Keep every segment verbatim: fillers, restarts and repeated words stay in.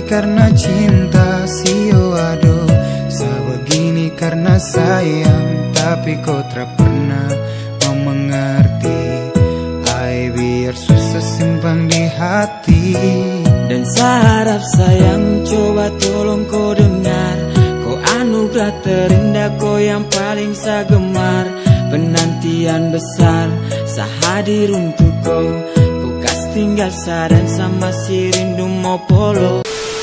karena cinta, sio aduh. Sebegini karena sayang, tapi kau tak pernah mau mengerti. Hai biar susah simpan di hati. Dan saya harap sayang, coba tolong kau dengar. Kau anugerah terindah, kau yang paling saya gemar. Penantian besar, saya hadir untuk kau. Bekas tinggal saya dan sama si rindu mau polo.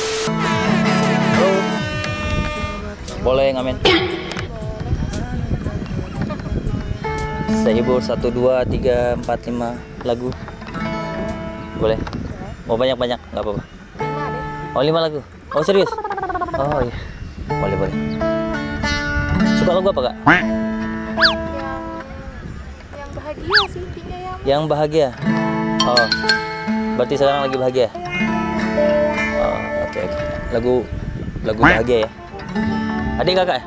Boleh ngamen? Saya hibur satu, dua, tiga, empat, lima lagu. Boleh? Mau banyak-banyak? Gak apa-apa. Oh lima lagu? Oh serius? Oh iya. Boleh boleh. Suka lagu apa kak? Yang yang bahagia sih intinya yang. Yang bahagia. Oh. Berarti sekarang lagi bahagia. Oh oke okay, oke. Okay. Lagu lagu bahagia ya. Adik kakak ya?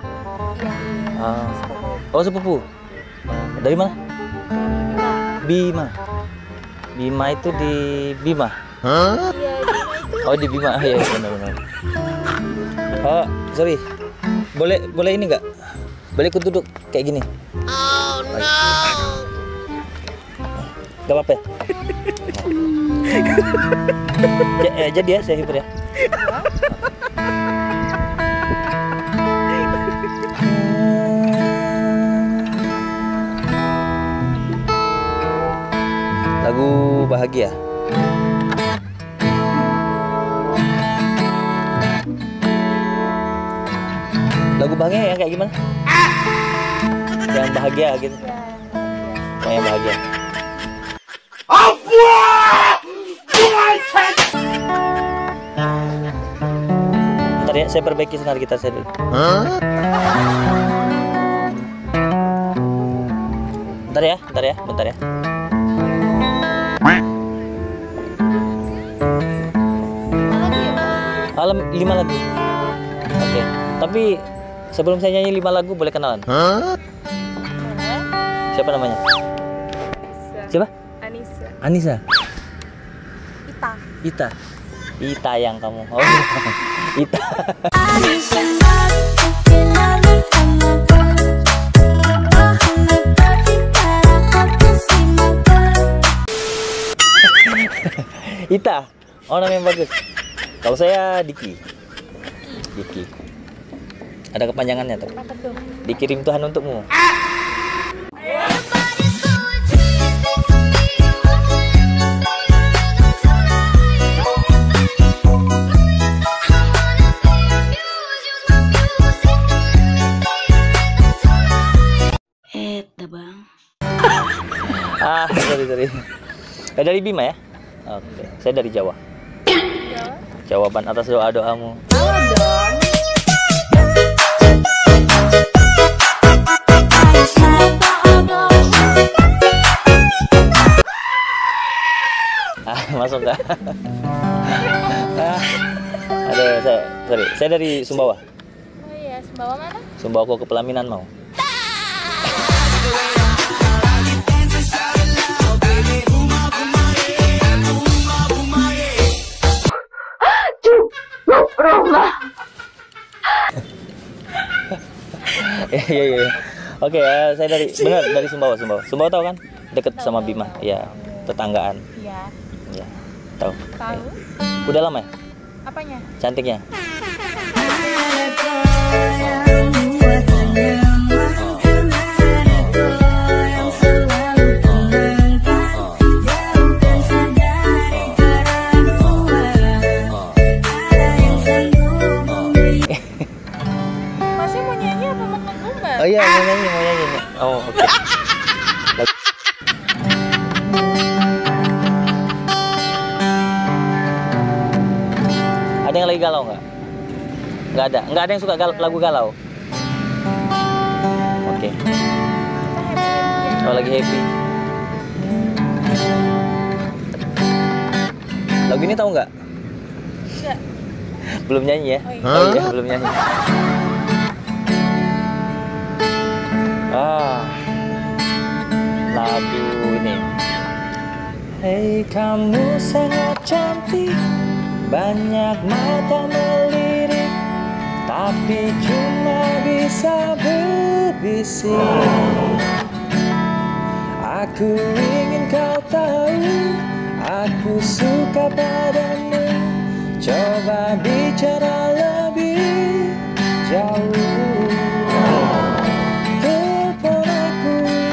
Oh, oh sepupu. Dari mana? Bima. Bima itu di Bima. Huh? Iya, Bima itu. Oh di Bima, ya benar-benar. Oh sorry. Boleh boleh ini nggak? Boleh aku duduk kayak gini? Oh no. Gak apa-apa ya? Ja, eh, jadi ya saya hibur ya. Lagu bahagia. Lagu bahagia yang kayak gimana? Yang bahagia gitu. Oh yang bahagia. Bentar ya, saya perbaiki senar gitar saya dulu. Bentar ya, bentar ya, bentar ya. Alam lima lagu. Oke. Tapi sebelum saya nyanyi lima lagu boleh kenalan? Huh? Siapa namanya? Anissa. Siapa? Anissa. Anissa. Ita. Ita. Ita yang kamu. Oh. Ita. Ita. Oh nama yang bagus. Kalau saya Diki. Diki. Ada kepanjangannya tuh. Apa tuh? Dikirim Tuhan untukmu. Eh, bang. Ah, sorry sorry. Saya dari Bima ya. Oke, saya dari Jawa. Jawa. Jawaban atas doa doamu. Halo dong. Ah, masuk gak? ah, aduh, saya sorry, saya dari Sumbawa. Oh iya, Sumbawa mana? Sumbawa kok ke Pelaminan mau. Iya iya iya. Oke ya, saya dari benar dari Sumbawa Sumbawa. Sumbawa tahu kan? Deket sama Bima. Ya, tetanggaan. Iya. Ya, tahu. Tahu. Ya. Udah lama ya? Apanya? Cantiknya. Masih mau nyanyi apa mau ngomong? Oh iya, mau nyanyi, mau nyanyi. Oh, oke. Okay. Ada yang lagi galau nggak? Nggak ada. Nggak ada yang suka gal lagu galau. Oke. Okay. Oh, lagi happy. Lagu ini tahu nggak? Nggak. Belum nyanyi ya? Oh iya, oh, iya belum nyanyi. Ah, lagu ini. Hei kamu sangat cantik, Banyak mata melirik, tapi cuma bisa berbisik. Aku ingin kau tahu, aku suka padamu. Coba bicara lebih jauh. Telepon aku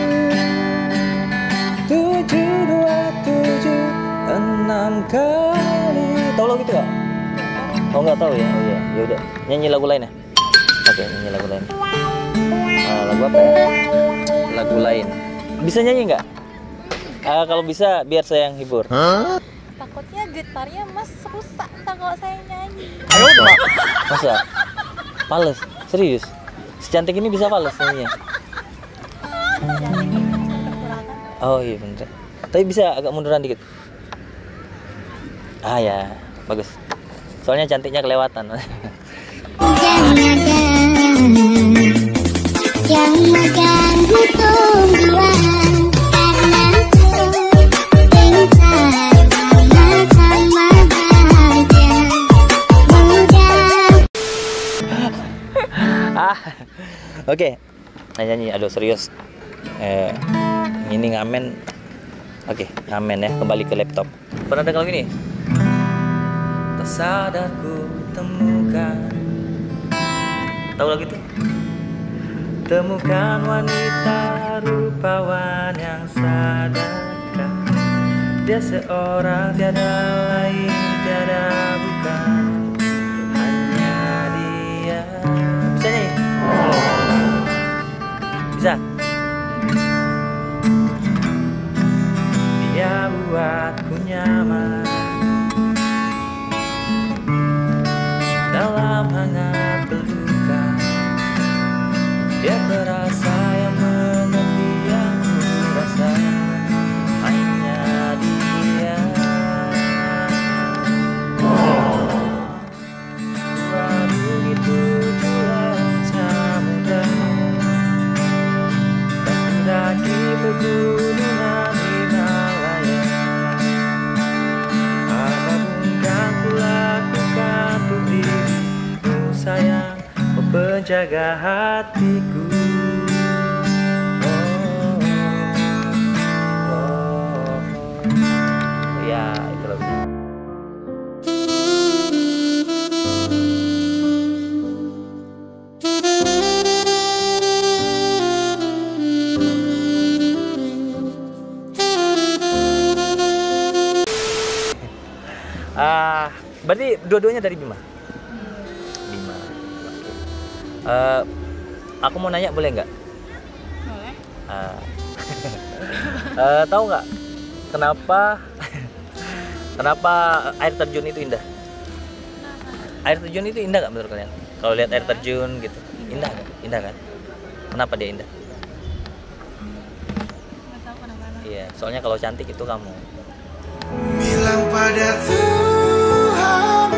tujuh dua tujuh enam kali. Tahu lagu itu gak? Oh nggak tahu ya? Oh iya, ya udah. Nyanyi lagu lain ya? Oke, nyanyi lagu lain. Uh, lagu apa ya? Lagu lain. Bisa nyanyi nggak? Uh, kalau bisa, biar saya yang hibur. Huh? Takutnya gitarnya mas rusak tak kalau saya nyanyi. Ayo Pak. Masa? Fales? Serius? Secantik ini bisa fales nyanyinya? Oh iya bener. Tapi bisa agak munduran dikit. Ah ya, bagus. Soalnya cantiknya kelewatan. Yang mengganggu tumbuhan karena insan sama-sama bahagia mudah. Ah, oke. Okay. Nah, nyanyi, aduh serius. Eh, ini ngamen. Oke, okay, ngamen ya. Kembali ke laptop. Pernah dengar lagu ini? Tak sadar ku temukan. Tahu lagu itu? Temukan wanita rupawan yang sadarkan dia seorang tiada lain tiada bukan hanya dia. Bisa nih? Bisa? Dia buatku nyaman dalam hangat pelukan. Dia berasa yang mengerti yang merasa hanya dia. Baru itu jual samudra dan mendaki pegunungan Himalaya. Apapun yang kulakukan untuk dirimu sayang, penjaga hatiku. Oh, oh, oh. Ya, itu lagunya. Ah, berarti dua-duanya dari Bima. Uh, aku mau nanya boleh nggak? Boleh. Uh, uh, tahu nggak kenapa kenapa air terjun itu indah? Air terjun itu indah nggak menurut kalian? Kalau lihat air terjun gitu, indah nggak? Indah kan? Kenapa dia indah? Nggak tahu kenapa. Iya, soalnya kalau cantik itu kamu. Bilang pada Tuhan,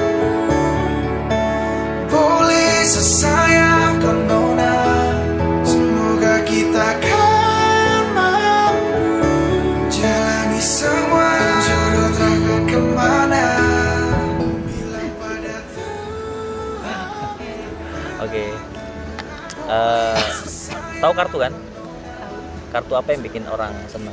boleh sesayang kau nona, semoga kita kan mampu jalani semua jodoh takkan kemana. Bilang pada Tuhan. Oke. Okay. Uh, tahu kartu kan? Kartu apa yang bikin orang senang?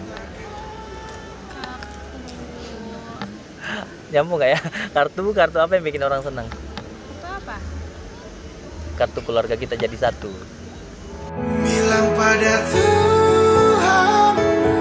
Nyambung nggak ya? Kartu kartu apa yang bikin orang senang? Itu apa? Kartu keluarga kita jadi satu. Bilang pada Tuhan,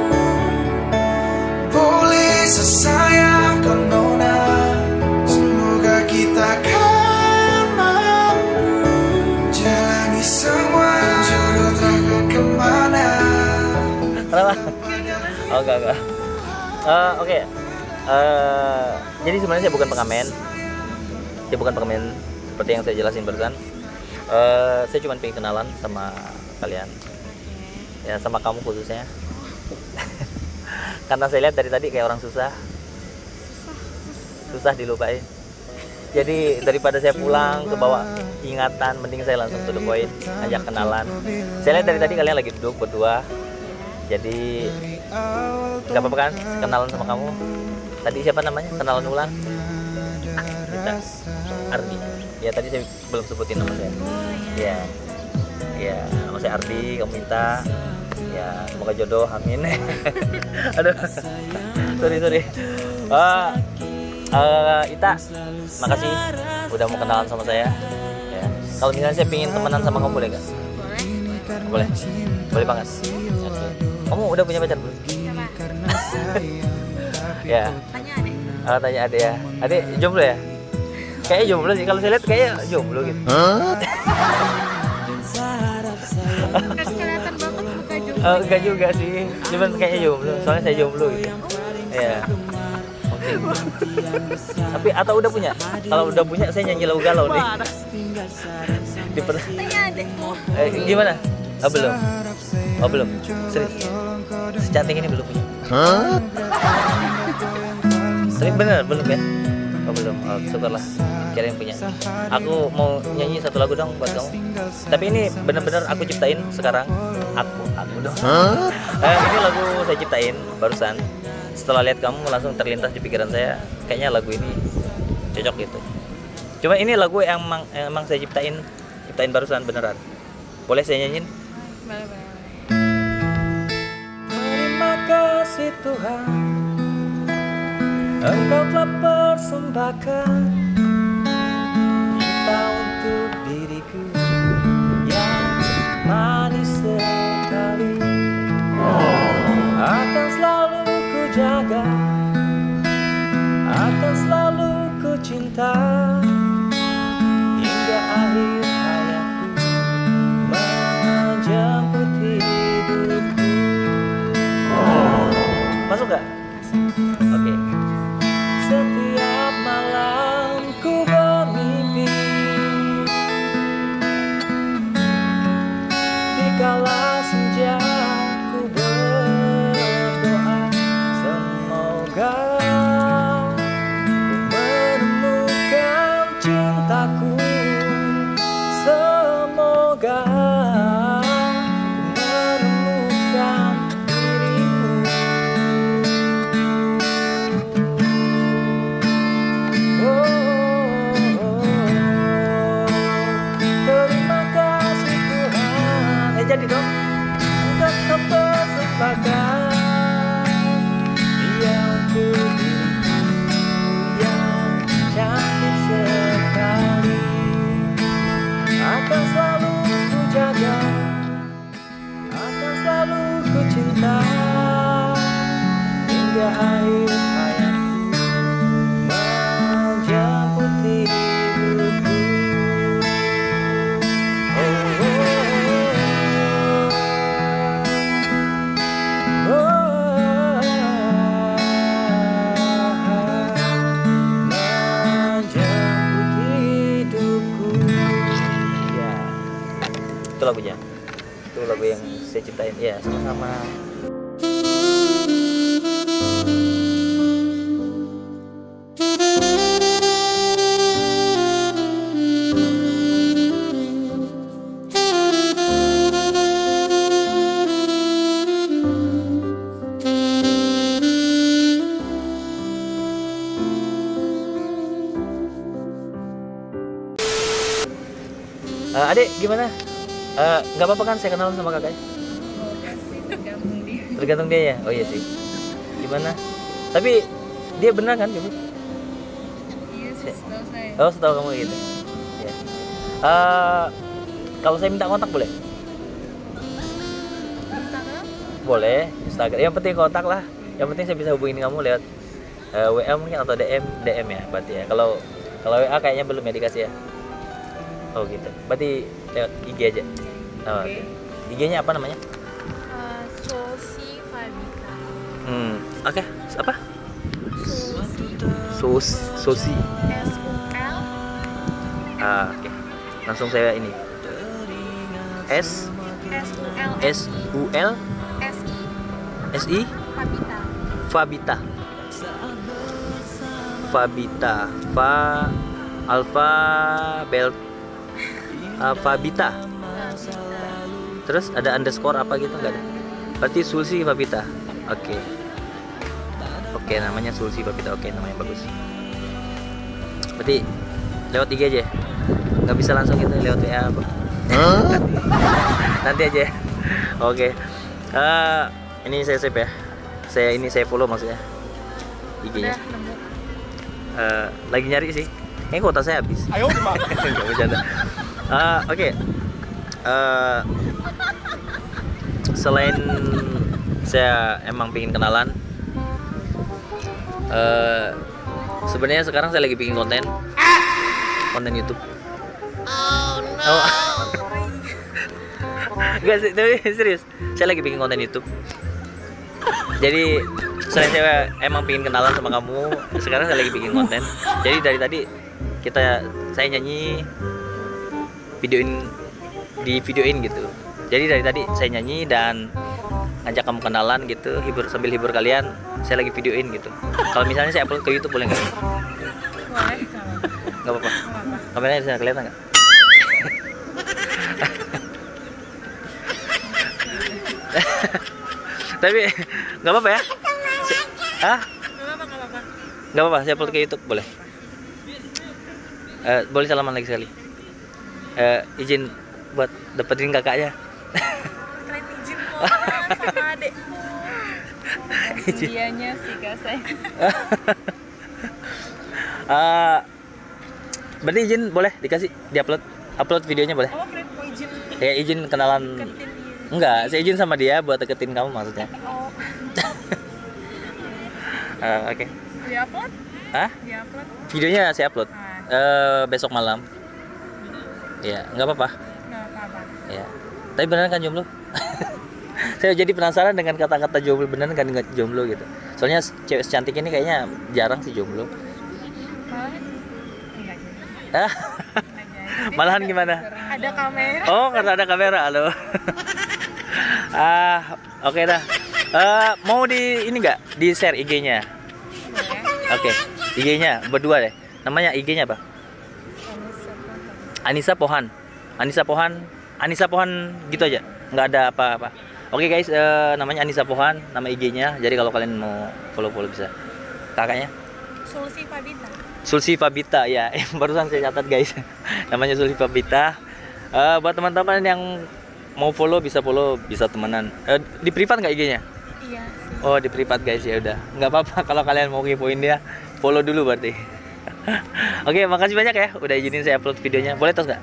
boleh sesayang kau nona, semoga kita kan mampu jalani semua jodoh takkan kemana. Kenapa? Oh enggak enggak. Uh, Oke. Okay. Uh, jadi sebenarnya saya bukan pengamen. Saya bukan pengamen seperti yang saya jelasin barusan. Uh, saya cuma pengen kenalan sama kalian, ya sama kamu khususnya. Karena saya lihat dari tadi kayak orang susah, susah dilupain. Jadi daripada saya pulang ke bawah ingatan, mending saya langsung to the point, ajak kenalan. Saya lihat dari tadi kalian lagi duduk berdua, jadi nggak apa-apa kan kenalan sama kamu. Tadi siapa namanya? Kenalan ulang. Minta Ardi. Ya tadi saya belum sebutin nama saya. Ya, ya nama saya Ardi. Kamu minta. Ya semoga jodoh, amin. Aduh, sorry sorry. Uh, uh, Ita, makasih udah mau kenalan sama saya. Ya. Kalau misalnya saya pingin temenan sama kamu boleh gak? Boleh, boleh banget. Okay. Kamu udah punya pacar belum? Ya. Tanya adek. Oh, tanya adek ya. Adek jomblo ya? Kayaknya jomblo sih. Kalau saya lihat kayaknya jomblo gitu. Kan kelihatan banget buka juga. Oh, enggak juga sih. Cuman kayaknya jomblo. Soalnya saya jomblo gitu. Iya. Oke. Tapi atau udah punya? Kalau udah punya saya nyanyi lagu galau nih. Di per... Tanya adekmu. eh, gimana? Oh, belum. Oh, belum. Serius. Secantik ini belum punya. Hah? Tapi bener belum ya? Oh, belum. Oh, syukurlah. Kirain punya. Aku mau nyanyi satu lagu dong buat kamu. Tapi ini bener-bener aku ciptain sekarang. Aku, aku dong. Eh, ini lagu saya ciptain barusan. Setelah lihat kamu langsung terlintas di pikiran saya. Kayaknya lagu ini cocok gitu. Cuma ini lagu yang emang, emang saya ciptain, ciptain barusan beneran. Boleh saya nyanyiin? Boleh, boleh. Terima kasih Tuhan, Engkau telah persembahkan cinta untuk diriku yang manis sekali. Akan selalu ku jaga, akan selalu ku cinta hingga akhir hayatku menjemput hidupku. Masuk gak? Oke. Setiap malam ku bermimpi dikala senja ku berdoa, semoga ku menemukan cintaku, semoga ku menemukan dirimu. Terima kasih Tuhan. Eh jadi dong. Engkau telah persembahkan dia untuk diriku yang cantik sekali. Akan selalu ku jaga, akan selalu ku cinta hingga akhir hayatku menjemput hidupku. Oh, oh, oh, oh, menjemput hidupku. Ya, itu lagunya. Itu lagu yang saya ciptain. Ya, sama-sama. Uh, adik gimana? Uh, nggak apa-apa kan saya kenalan sama kakaknya? Tergantung dia. Tergantung dia ya? Oh iya sih. Gimana? Tapi dia benar kan ibu? Iya, setahu saya. Oh setahu kamu gitu. Ya. Uh, kalau saya minta kontak boleh? Instagram? Boleh. Instagram. Yang penting kontak lah. Yang penting saya bisa hubungin kamu lewat uh, W A mungkin atau D M D M ya berarti ya. Kalau kalau W A kayaknya belum ya dikasih ya. Oh gitu. Berarti lewat I G aja. Oh, Oke. I G-nya apa namanya? Uh, Sosi Fabika. Hmm. Oke. Okay. Apa? Sosi. Sos Sosi. S U L. Ah, oke. Okay. Langsung saya ini. S S U L. S U L S I. S I Fabita. Fabita. Fabita. Fa Alfa Bel uh, Fabita. Terus ada underscore apa gitu nggak ada? Berarti Sulsi Fabita. Oke. Okay. Oke, okay, namanya Sulsi Fabita. Oke, okay, namanya bagus. Berarti lewat I G aja ya? Nggak bisa langsung gitu lewat W A apa? Nanti aja ya. Oke. Eh, ini saya save ya. Saya ini saya follow maksudnya I G-nya. Eh, lagi nyari sih. Kayaknya kuota saya habis. Ayo, nggak bercanda. Eh, Oke. Eh, selain saya emang pengen kenalan, eh, sebenarnya sekarang saya lagi bikin konten, konten YouTube. Oh no. Gak sih, tapi serius. Saya lagi bikin konten YouTube. Jadi selain saya emang pengen kenalan sama kamu, sekarang saya lagi bikin konten. Jadi dari tadi kita saya nyanyi, videoin di videoin gitu. Jadi dari tadi saya nyanyi dan ngajak kamu kenalan gitu, hibur sambil hibur kalian. Saya lagi videoin gitu. Kalau misalnya saya upload ke YouTube boleh nggak? Boleh, Nggak apa-apa. Kameranya bisa kelihatan nggak? Tapi nggak apa-apa ya? Hah? Nggak apa-apa, saya upload ke YouTube boleh. Eh, boleh salaman lagi sekali. Eh, izin buat dapetin kakaknya. Kalian izin kok sama adekku. Dianya sih kak saya. Uh, berarti izin boleh dikasih diupload upload videonya boleh? Oh, kalian mau izin Ya izin kenalan. deketin dia. Enggak, saya izin sama dia buat deketin kamu maksudnya. Oh, Uh, Oke. di-upload? Hah? Di-upload? Videonya saya upload Eh, besok malam. Ya, nggak apa-apa. Nggak apa-apa. Ya. Tapi beneran kan jomblo? Saya jadi penasaran dengan kata-kata jomblo, beneran kan nggak jomblo gitu. Soalnya cewek secantik ini kayaknya jarang sih jomblo. Malahan enggak jadi. Ah, Enggak jadi. malahan gimana? Ada kamera. Oh, karena ada kamera, halo. Ah, oke dah. Eh, mau di ini nggak? Di share I G-nya. Boleh. Oke, I G-nya berdua deh. Namanya I G-nya apa? Anissa Pohan. Anissa Pohan. Anissa Pohan gitu aja. Nggak ada apa-apa. Oke guys, eh, namanya Anissa Pohan, nama I G-nya. Jadi kalau kalian mau follow-follow bisa. Kakaknya? Sulsi Fabita. Sulsi Fabita ya. Yang barusan saya catat guys. Namanya Sulsi Fabita. Eh, buat teman-teman yang mau follow bisa follow, bisa temenan. Eh, di privat nggak I G-nya? Iya sih. Oh di privat guys, ya udah nggak apa-apa kalau kalian mau kepoin dia, follow dulu berarti. Oke, makasih banyak ya udah izinin saya upload videonya. Boleh tos nggak?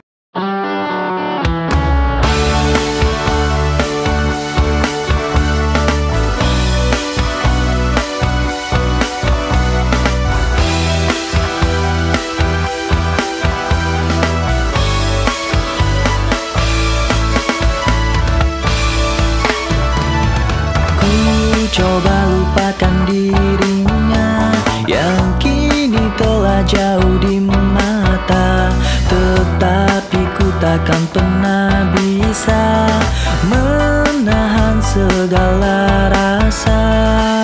Coba lupakan dirinya yang kini telah jauh di mata, tetapi ku takkan pernah bisa menahan segala rasa.